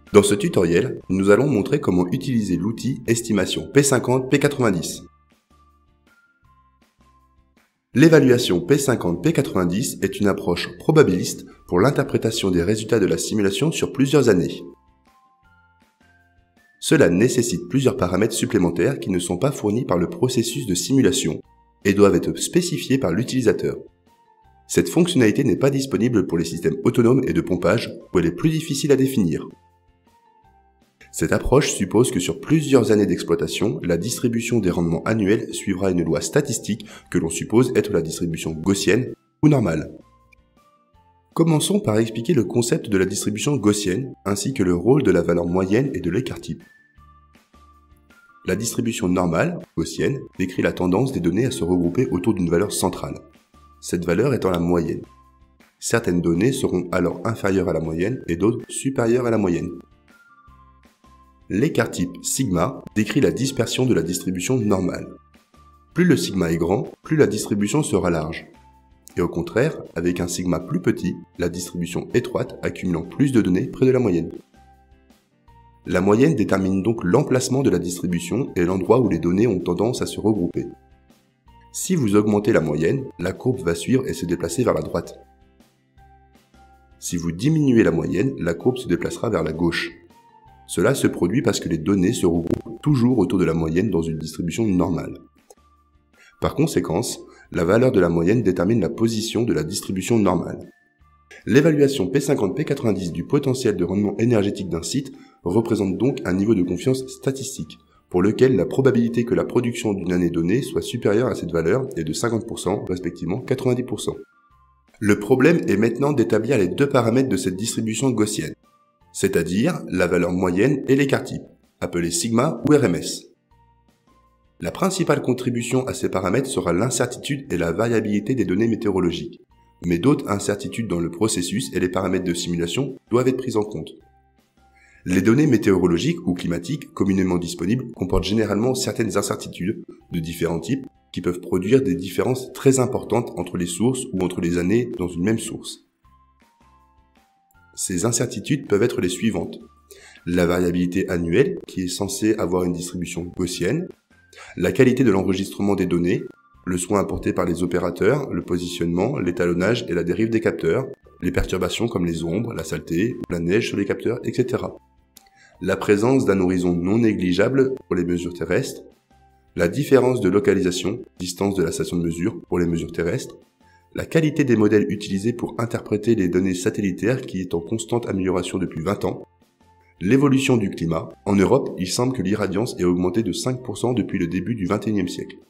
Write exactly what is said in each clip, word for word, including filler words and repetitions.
Dans ce tutoriel, nous allons montrer comment utiliser l'outil estimation P cinquante P quatre-vingt-dix. L'évaluation P cinquante P quatre-vingt-dix est une approche probabiliste pour l'interprétation des résultats de la simulation sur plusieurs années. Cela nécessite plusieurs paramètres supplémentaires qui ne sont pas fournis par le processus de simulation et doivent être spécifiés par l'utilisateur. Cette fonctionnalité n'est pas disponible pour les systèmes autonomes et de pompage où elle est plus difficile à définir. Cette approche suppose que sur plusieurs années d'exploitation, la distribution des rendements annuels suivra une loi statistique que l'on suppose être la distribution gaussienne ou normale. Commençons par expliquer le concept de la distribution gaussienne ainsi que le rôle de la valeur moyenne et de l'écart-type. La distribution normale, gaussienne, décrit la tendance des données à se regrouper autour d'une valeur centrale, cette valeur étant la moyenne. Certaines données seront alors inférieures à la moyenne et d'autres supérieures à la moyenne. L'écart-type sigma décrit la dispersion de la distribution normale. Plus le sigma est grand, plus la distribution sera large. Et au contraire, avec un sigma plus petit, la distribution étroite accumulant plus de données près de la moyenne. La moyenne détermine donc l'emplacement de la distribution et l'endroit où les données ont tendance à se regrouper. Si vous augmentez la moyenne, la courbe va suivre et se déplacer vers la droite. Si vous diminuez la moyenne, la courbe se déplacera vers la gauche. Cela se produit parce que les données se regroupent toujours autour de la moyenne dans une distribution normale. Par conséquent, la valeur de la moyenne détermine la position de la distribution normale. L'évaluation P cinquante P quatre-vingt-dix du potentiel de rendement énergétique d'un site représente donc un niveau de confiance statistique, pour lequel la probabilité que la production d'une année donnée soit supérieure à cette valeur est de cinquante pour cent, respectivement quatre-vingt-dix pour cent. Le problème est maintenant d'établir les deux paramètres de cette distribution gaussienne, c'est-à-dire la valeur moyenne et l'écart-type, appelé sigma ou R M S. La principale contribution à ces paramètres sera l'incertitude et la variabilité des données météorologiques, mais d'autres incertitudes dans le processus et les paramètres de simulation doivent être prises en compte. Les données météorologiques ou climatiques communément disponibles comportent généralement certaines incertitudes de différents types qui peuvent produire des différences très importantes entre les sources ou entre les années dans une même source. Ces incertitudes peuvent être les suivantes. La variabilité annuelle, qui est censée avoir une distribution gaussienne, la qualité de l'enregistrement des données, le soin apporté par les opérateurs, le positionnement, l'étalonnage et la dérive des capteurs, les perturbations comme les ombres, la saleté, la neige sur les capteurs, et cetera. La présence d'un horizon non négligeable pour les mesures terrestres, la différence de localisation, distance de la station de mesure pour les mesures terrestres, la qualité des modèles utilisés pour interpréter les données satellitaires qui est en constante amélioration depuis vingt ans, l'évolution du climat. En Europe, il semble que l'irradiance ait augmenté de cinq pour cent depuis le début du vingt et unième siècle.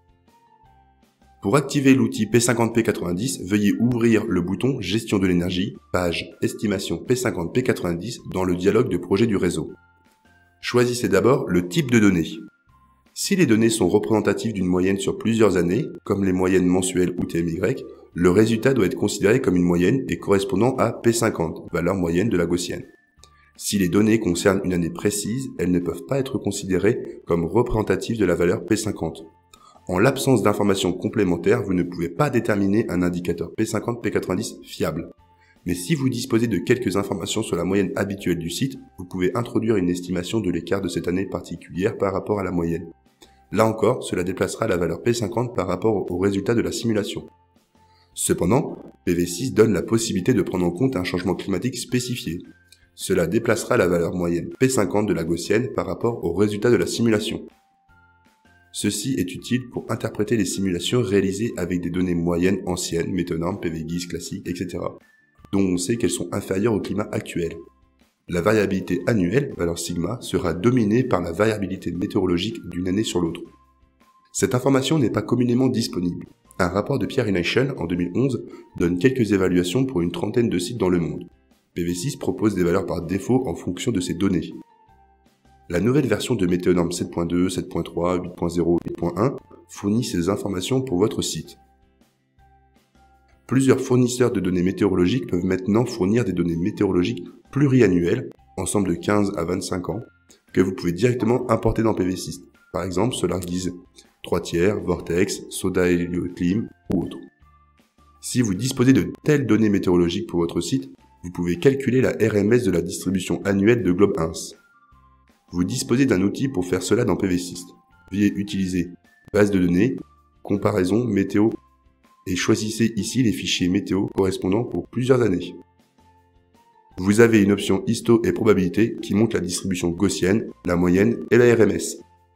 Pour activer l'outil P cinquante P quatre-vingt-dix, veuillez ouvrir le bouton Gestion de l'énergie, page Estimation P cinquante P quatre-vingt-dix dans le dialogue de projet du réseau. Choisissez d'abord le type de données. Si les données sont représentatives d'une moyenne sur plusieurs années, comme les moyennes mensuelles ou T M Y, le résultat doit être considéré comme une moyenne et correspondant à P cinquante, valeur moyenne de la gaussienne. Si les données concernent une année précise, elles ne peuvent pas être considérées comme représentatives de la valeur P cinquante. En l'absence d'informations complémentaires, vous ne pouvez pas déterminer un indicateur P cinquante P quatre-vingt-dix fiable. Mais si vous disposez de quelques informations sur la moyenne habituelle du site, vous pouvez introduire une estimation de l'écart de cette année particulière par rapport à la moyenne. Là encore, cela déplacera la valeur P cinquante par rapport au résultat de la simulation. Cependant, P V six donne la possibilité de prendre en compte un changement climatique spécifié. Cela déplacera la valeur moyenne P cinquante de la gaussienne par rapport au résultat de la simulation. Ceci est utile pour interpréter les simulations réalisées avec des données moyennes anciennes, méthonormes, P V G I S classiques, et cetera, dont on sait qu'elles sont inférieures au climat actuel. La variabilité annuelle, valeur sigma, sera dominée par la variabilité météorologique d'une année sur l'autre. Cette information n'est pas communément disponible. Un rapport de Pierre Ination en deux mille onze donne quelques évaluations pour une trentaine de sites dans le monde. P V six propose des valeurs par défaut en fonction de ces données. La nouvelle version de Météonorme sept point deux, sept point trois, huit point zéro, huit point un fournit ces informations pour votre site. Plusieurs fournisseurs de données météorologiques peuvent maintenant fournir des données météorologiques pluriannuelles, ensemble de quinze à vingt-cinq ans, que vous pouvez directement importer dans P V six, par exemple SolarGiz, trois tiers, Vortex, Soda Helioclim ou autres. Si vous disposez de telles données météorologiques pour votre site, Vous pouvez calculer la R M S de la distribution annuelle de Globe un. Vous disposez d'un outil pour faire cela dans PVsyst. Veuillez utiliser base de données, comparaison, météo et choisissez ici les fichiers météo correspondant pour plusieurs années. Vous avez une option histo et probabilité qui montre la distribution gaussienne, la moyenne et la R M S.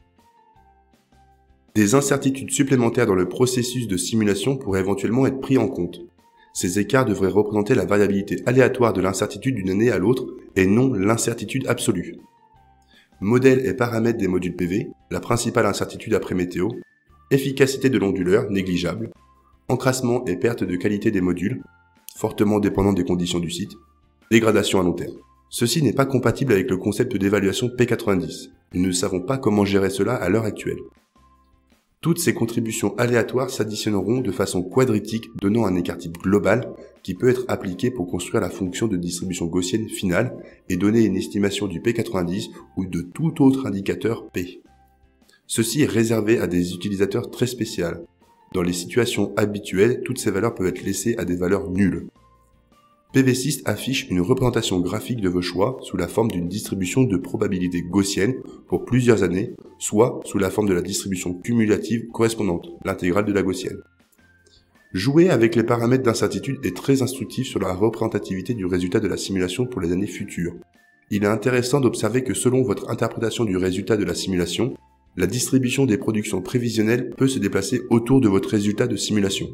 Des incertitudes supplémentaires dans le processus de simulation pourraient éventuellement être pris en compte. Ces écarts devraient représenter la variabilité aléatoire de l'incertitude d'une année à l'autre et non l'incertitude absolue. Modèle et paramètres des modules P V, la principale incertitude après météo, efficacité de l'onduleur négligeable, encrassement et perte de qualité des modules, fortement dépendant des conditions du site, dégradation à long terme. Ceci n'est pas compatible avec le concept d'évaluation P quatre-vingt-dix. Nous ne savons pas comment gérer cela à l'heure actuelle. Toutes ces contributions aléatoires s'additionneront de façon quadratique, donnant un écart type global qui peut être appliqué pour construire la fonction de distribution gaussienne finale et donner une estimation du P quatre-vingt-dix ou de tout autre indicateur P. Ceci est réservé à des utilisateurs très spéciaux. Dans les situations habituelles, toutes ces valeurs peuvent être laissées à des valeurs nulles. PVsyst affiche une représentation graphique de vos choix sous la forme d'une distribution de probabilité gaussienne pour plusieurs années, soit sous la forme de la distribution cumulative correspondante, l'intégrale de la gaussienne. Jouer avec les paramètres d'incertitude est très instructif sur la représentativité du résultat de la simulation pour les années futures. Il est intéressant d'observer que selon votre interprétation du résultat de la simulation, la distribution des productions prévisionnelles peut se déplacer autour de votre résultat de simulation.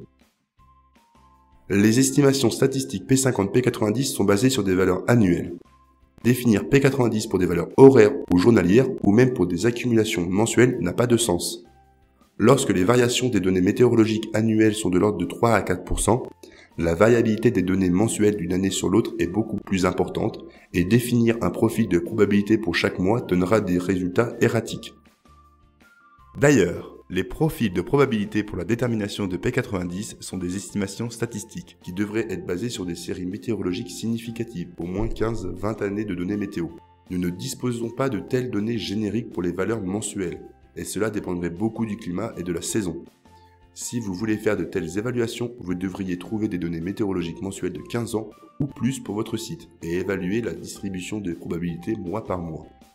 Les estimations statistiques P cinquante P quatre-vingt-dix sont basées sur des valeurs annuelles. Définir P quatre-vingt-dix pour des valeurs horaires ou journalières ou même pour des accumulations mensuelles n'a pas de sens. Lorsque les variations des données météorologiques annuelles sont de l'ordre de trois à quatre pour cent, la variabilité des données mensuelles d'une année sur l'autre est beaucoup plus importante et définir un profil de probabilité pour chaque mois donnera des résultats erratiques. D'ailleurs, les profils de probabilité pour la détermination de P quatre-vingt-dix sont des estimations statistiques qui devraient être basées sur des séries météorologiques significatives, au moins quinze à vingt années de données météo. Nous ne disposons pas de telles données génériques pour les valeurs mensuelles, et cela dépendrait beaucoup du climat et de la saison. Si vous voulez faire de telles évaluations, vous devriez trouver des données météorologiques mensuelles de quinze ans ou plus pour votre site, et évaluer la distribution des probabilités mois par mois.